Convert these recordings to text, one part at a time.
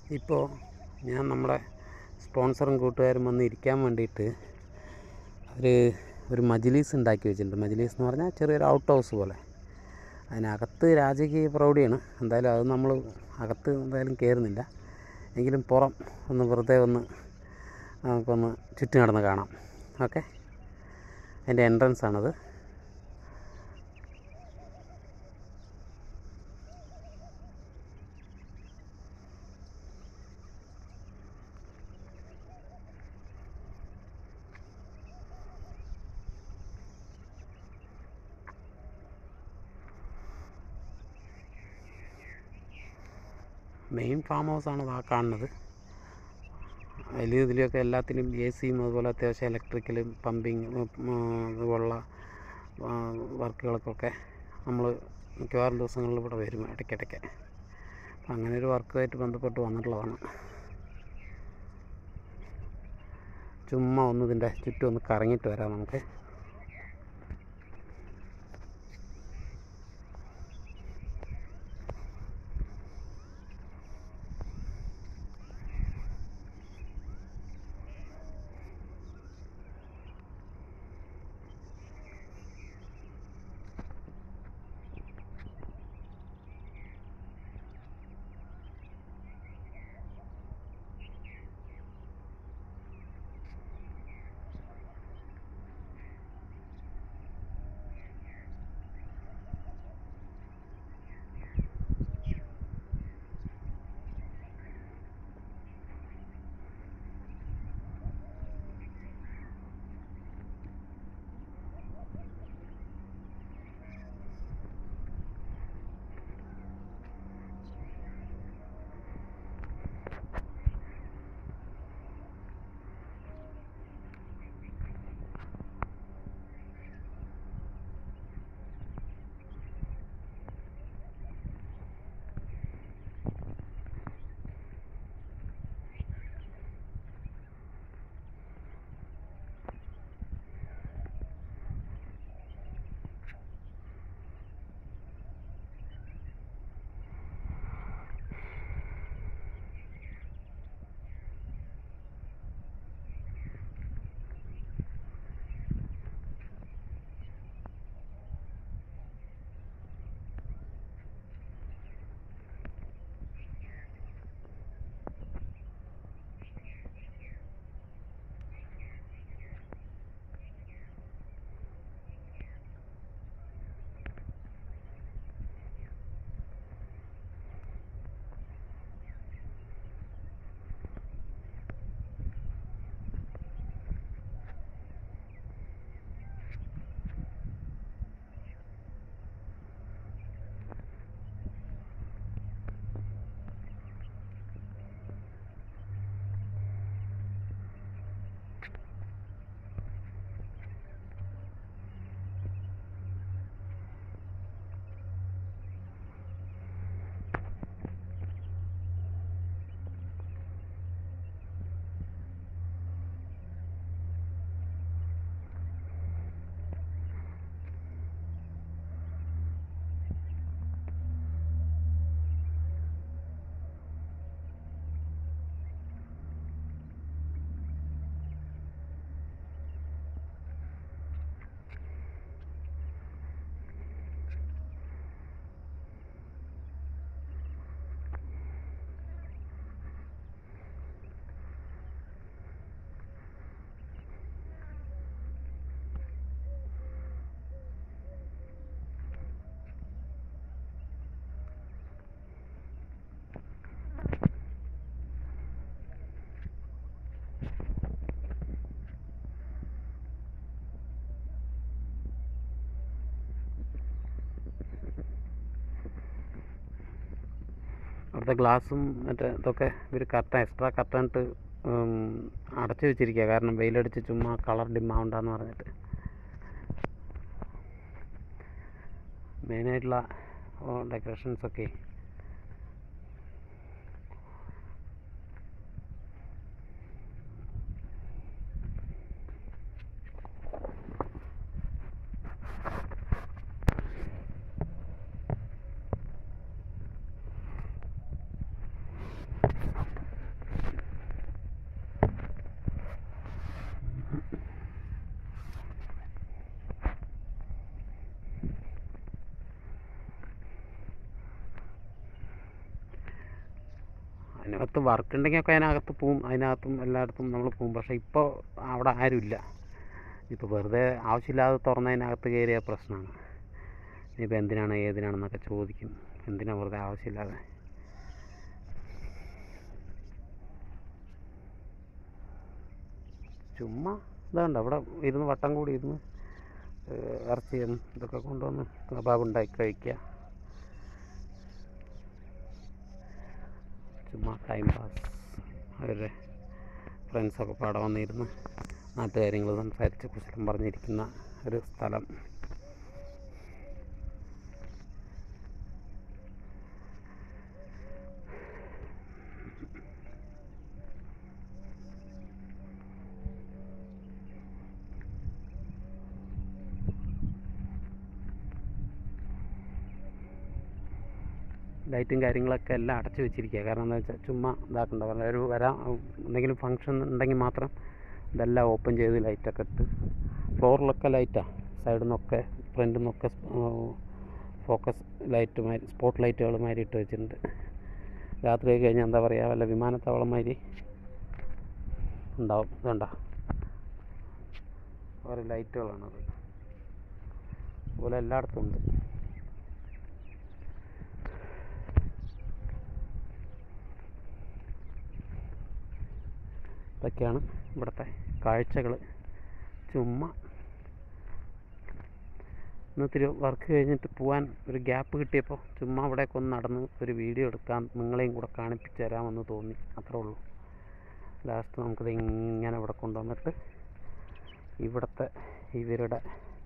ഇപ്പോൾ ഞാൻ നമ്മുടെ സ്പോൺസറും കൂട്ടുകാരും വന്ന് ഇരിക്കാൻ വേണ്ടിയിട്ട് ഒരു മജ്ലിസ് ഉണ്ടാക്കി വെച്ചിട്ടുണ്ട്. മജ്ലിസ് എന്ന് പറഞ്ഞാൽ ചെറിയൊരു ഔട്ട് ഹൗസ് പോലെ. അതിനകത്ത് രാജകീയ പ്രൗഢിയാണ്. എന്തായാലും അത് നമ്മൾ അകത്ത് എന്തായാലും കയറുന്നില്ല. എങ്കിലും പുറം ഒന്ന് വെറുതെ നമുക്കൊന്ന് ചുറ്റും നടന്ന് കാണാം. ഓക്കെ, അതിൻ്റെ എൻട്രൻസ് ആണത്. മെയിൻ ഫാം ഹൗസാണ് ആ കാണുന്നത്. വലിയ ഇതിലൊക്കെ എല്ലാത്തിനും AC അതുപോലെ അത്യാവശ്യം ഇലക്ട്രിക്കലും പമ്പിങ് അതുപോലുള്ള വർക്കുകൾക്കൊക്കെ നമ്മൾ മിക്കവാറും ദിവസങ്ങളിൽ ഇവിടെ വരും ഇടയ്ക്കിടയ്ക്ക്. അപ്പം അങ്ങനെ ഒരു വർക്കുമായിട്ട് ബന്ധപ്പെട്ട് വന്നിട്ടുള്ളതാണ്. ചുമ്മാ ഇതിൻ്റെ ചുറ്റും ഒന്ന് കറങ്ങിയിട്ട് വരാം നമുക്ക്. അവിടുത്തെ ഗ്ലാസും മറ്റേ ഇതൊക്കെ ഇവർ എക്സ്ട്രാ കർട്ടനിട്ട് അടച്ചു വെച്ചിരിക്കുക. കാരണം വെയിലടിച്ച് ചുമ്മാ കളർ ഡിമ്മാവണ്ടെന്ന് പറഞ്ഞിട്ട്. മെയിനായിട്ടുള്ള ഡെക്കറേഷൻസൊക്കെ അതിനകത്ത് വർക്ക് ഉണ്ടെങ്കിലൊക്കെ അതിനകത്ത് പോവും, അതിനകത്തും എല്ലായിടത്തും നമ്മൾ പോവും. പക്ഷേ ഇപ്പോൾ അവിടെ ആരുമില്ല. ഇപ്പോൾ വെറുതെ ആവശ്യമില്ലാതെ തുറന്നതിനകത്ത് കയറിയ പ്രശ്നമാണ്. ഇനിയിപ്പോൾ എന്തിനാണ് ഏതിനാണെന്നൊക്കെ ചോദിക്കും. എന്തിനാണ് വെറുതെ ആവശ്യമില്ലാതെ. ചുമ്മാ ഇതുണ്ട് അവിടെ ഇരുന്ന് വട്ടം കൂടി ഇരുന്ന് ഇറച്ചിയും ഇതൊക്കെ കൊണ്ടുവന്ന് കബാബ് ഉണ്ടാക്കി കഴിക്കുക. ചുമ്മാ ടൈം പാസ്. അവരുടെ ഫ്രണ്ട്സൊക്കെ പാടെ വന്നിരുന്ന് നാട്ടുകാര്യങ്ങൾ സംസാരിച്ച് കുശലം പറഞ്ഞിരിക്കുന്ന ഒരു സ്ഥലം. ലൈറ്റും കാര്യങ്ങളൊക്കെ എല്ലാം അടച്ചു വെച്ചിരിക്കുക. കാരണം എന്താ വെച്ചാൽ ചുമ്മാ ഇതാക്കണ്ട. ഒരു എന്തെങ്കിലും ഫങ്ഷൻ ഉണ്ടെങ്കിൽ മാത്രം ഇതെല്ലാം ഓപ്പൺ ചെയ്ത് ലൈറ്റൊക്കെ ഇട്ട്, ഫ്ലോറിലൊക്കെ ലൈറ്റാണ്. സൈഡിൽ നിന്നൊക്കെ ഫ്രണ്ടിൽ നിന്നൊക്കെ ഫോക്കസ് ലൈറ്റ് മാതിരി, സ്പോട്ട് ലൈറ്റുകൾ മാതിരി ഇട്ട് വെച്ചിട്ടുണ്ട്. രാത്രി കഴിഞ്ഞാൽ എന്താ പറയുക, വല്ല വിമാനത്താവളം മാതിരി ഉണ്ടാവും. ഇതുണ്ടോ ഓരോ ലൈറ്റുകളാണത്. അതുപോലെ എല്ലായിടത്തും ഉണ്ട്. ഇതൊക്കെയാണ് ഇവിടുത്തെ കാഴ്ചകൾ. ചുമ്മാ ഇന്നത്തിരി വർക്ക് കഴിഞ്ഞിട്ട് പോകാൻ ഒരു ഗ്യാപ്പ് കിട്ടിയപ്പോൾ ചുമ്മാ ഇവിടേക്ക് ഒന്ന് നടന്ന് ഒരു വീഡിയോ എടുക്കാൻ നിങ്ങളെയും കൂടെ കാണിപ്പിച്ച് തരാമെന്ന് തോന്നി. അത്രേ ഉള്ളൂ. ലാസ്റ്റ് നമുക്കിത് ഇങ്ങനെ ഇവിടെ കൊണ്ടുവന്നിട്ട് ഇവിടുത്തെ ഇവരുടെ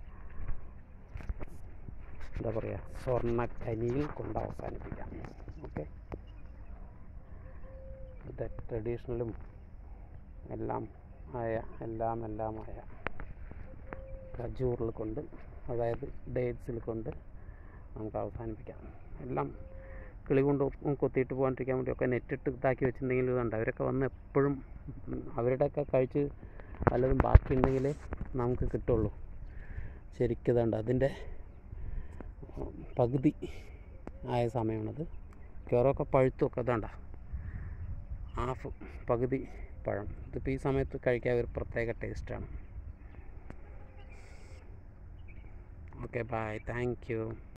എന്താ പറയുക, സ്വർണ്ണക്കനിയിൽ കൊണ്ട് അവസാനിപ്പിക്കാം. ഓക്കെ, ഇത് ട്രഡീഷണലും എല്ലാമായ ഖജൂറിൽ കൊണ്ട്, അതായത് ഡേറ്റ്സിൽ കൊണ്ട് നമുക്ക് അവസാനിപ്പിക്കാം. എല്ലാം കിളി കൊണ്ട് കൊത്തിയിട്ട് പോകാണ്ടിരിക്കാൻ വേണ്ടിയൊക്കെ നെറ്റിട്ട് ഇതാക്കി വെച്ചിട്ടുണ്ടെങ്കിൽ ഇതുണ്ട്. അവരൊക്കെ വന്ന് എപ്പോഴും അവരുടെയൊക്കെ കഴിച്ച് വല്ലതും ബാക്കിയുണ്ടെങ്കിലേ നമുക്ക് കിട്ടുള്ളൂ. ശരിക്കും ഇതുണ്ട്, അതിൻ്റെ പകുതി ആയ സമയമാണത്. കയറൊക്കെ പഴുത്തൊക്കെ ഇതാണ്ട, ഹാഫ് പകുതി പഴം. ഇതിപ്പോൾ ഈ സമയത്ത് കഴിക്കാൻ ഒരു പ്രത്യേക ടേസ്റ്റാണ്. Okay, bye, thank U.